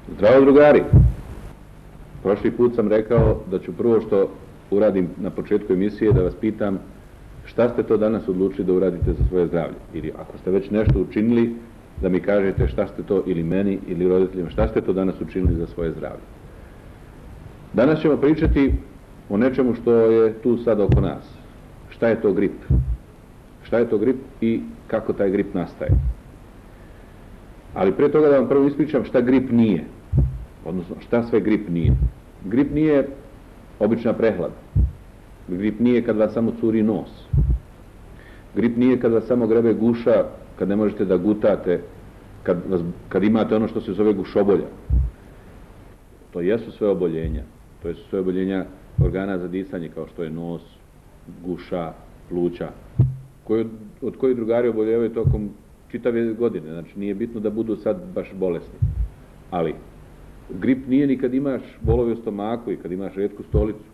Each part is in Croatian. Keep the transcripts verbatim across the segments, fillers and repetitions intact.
Zdravo drugari! Prošli put sam rekao da ću prvo što uradim na početku emisije da vas pitam šta ste to danas odlučili da uradite za svoje zdravlje. Ili ako ste već nešto učinili, da mi kažete šta ste to ili meni ili roditeljima, šta ste to danas učinili za svoje zdravlje. Danas ćemo pričati o nečemu što je tu sad oko nas. Šta je to grip? Šta je to grip i kako taj grip nastaje? Ali prije toga da vam prvo ispričam šta grip nije. Odnosno šta sve grip nije. Grip nije obična prehlada. Grip nije kad vas samo curi nos. Grip nije kad vas samo grebe guša, kad ne možete da gutate, kad, vas, kad imate ono što se zove gušobolja. To jesu sve oboljenja. To su sve oboljenja organa za disanje, kao što je nos, guša, pluća, koji, od kojih drugari oboljevaju tokom čitave godine. Znači nije bitno da budu sad baš bolesni. Ali grip nije ni kad imaš bolovi u stomaku i kad imaš retku stolicu.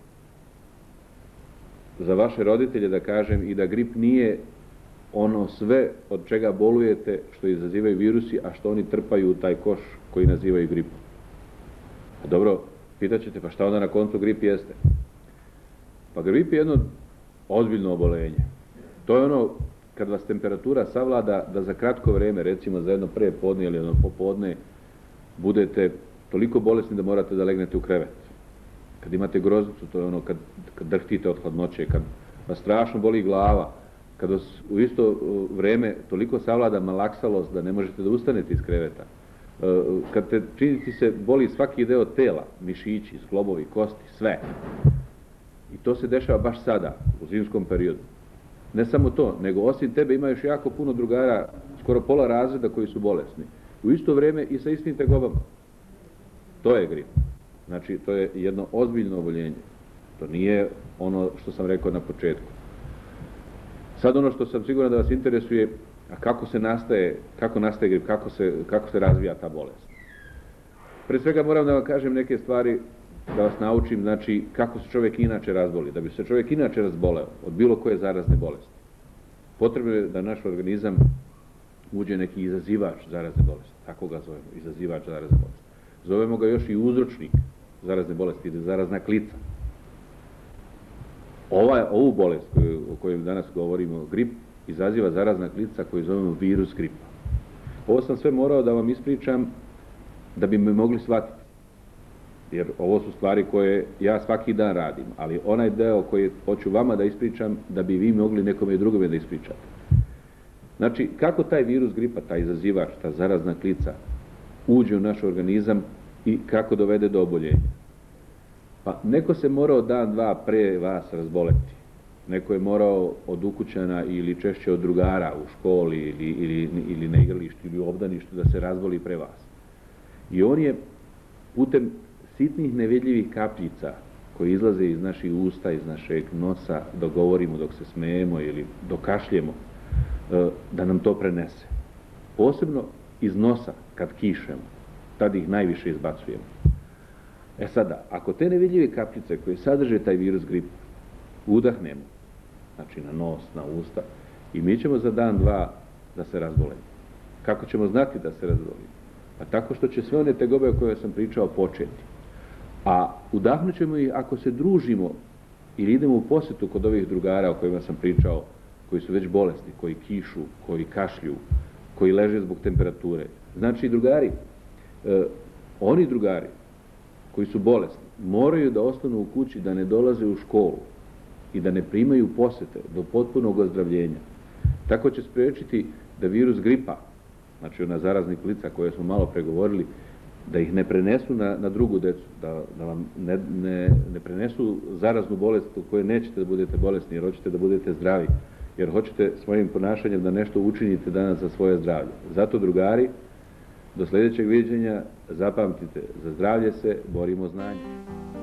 Za vaše roditelje da kažem i da grip nije ono sve od čega bolujete što izazivaju virusi, a što oni trpaju u taj koš koji nazivaju gripom. A dobro, pitat ćete, pa šta onda na koncu grip jeste? Pa grip je jedno ozbiljno obolenje. To je ono kad vas temperatura savlada da za kratko vreme, recimo za jedno prepodne ili jedno popodne, budete toliko bolesni da morate da legnete u krevet. Kad imate groznicu, to je ono kad, kad drhtite od hladnoće, kad vas strašno boli glava, kad vas u isto vreme toliko savlada malaksalost da ne možete da ustanete iz kreveta, kad te činiti se boli svaki deo tela, mišići, zglobovi, kosti, sve. I to se dešava baš sada, u zimskom periodu. Ne samo to, nego osim tebe ima još jako puno drugara, skoro pola razreda koji su bolesni. U isto vrijeme i sa istim tegobama. To je grip. Znači, to je jedno ozbiljno oboljenje. To nije ono što sam rekao na početku. Sad ono što sam siguran da vas interesuje, a kako se nastaje, kako nastaje grip, kako se, kako se razvija ta bolest. Pre svega moram da vam kažem neke stvari, da vas naučim, znači, kako se čovjek inače razboli. Da bi se čovjek inače razboleo od bilo koje zarazne bolesti. Potrebno je da naš organizam uđe neki izazivač zarazne bolesti. Tako ga zovemo, izazivač zarazne bolesti. Zovemo ga još i uzročnik zarazne bolesti ili zarazna klica. Ova, ovu bolest koju, o kojoj danas govorimo, grip, izaziva zarazna klica koju zovemo virus gripa. Ovo sam sve morao da vam ispričam da bi me mogli shvatiti. Jer ovo su stvari koje ja svaki dan radim, ali onaj deo koji hoću vama da ispričam, da bi vi mogli nekome drugome da ispričate. Znači, kako taj virus gripa, taj izazivač, ta zarazna klica, uđe u naš organizam i kako dovede do oboljenja. Pa neko se morao dan, dva pre vas razboleti. Neko je morao od ukućana ili češće od drugara u školi ili, ili, ili na igralištu ili u obdaništu da se razboli pre vas. I on je putem sitnih nevidljivih kapljica koje izlaze iz naših usta, iz našeg nosa, dok govorimo, dok se smejemo ili dok kašljemo, da nam to prenese. Posebno iz nosa, kad kišemo, tad ih najviše izbacujemo. E sada, ako te nevidljive kapljice koje sadrže taj virus gripa udahnemo, znači na nos, na usta, i mi ćemo za dan, dva da se razbolimo. Kako ćemo znati da se razbolimo? Pa tako što će sve one tegobe o koje sam pričao početi. A udahnut ćemo ih ako se družimo ili idemo u posjetu kod ovih drugara o kojima sam pričao, koji su već bolesni, koji kišu, koji kašlju, koji leže zbog temperature. Znači, drugari, e, oni drugari koji su bolesni moraju da ostanu u kući, da ne dolaze u školu i da ne primaju posjete do potpunog ozdravljenja. Tako će spriječiti da virus gripa, znači ona zaraznih klica koje smo malo pregovorili, da ih ne prenesu na, na drugu decu, da, da vam ne, ne, ne prenesu zaraznu bolest u kojoj nećete da budete bolesni, jer hoćete da budete zdravi, jer hoćete svojim ponašanjem da nešto učinite danas za svoje zdravlje. Zato, drugari, do sljedećeg viđenja zapamtite, za zdravlje se borimo znanjem.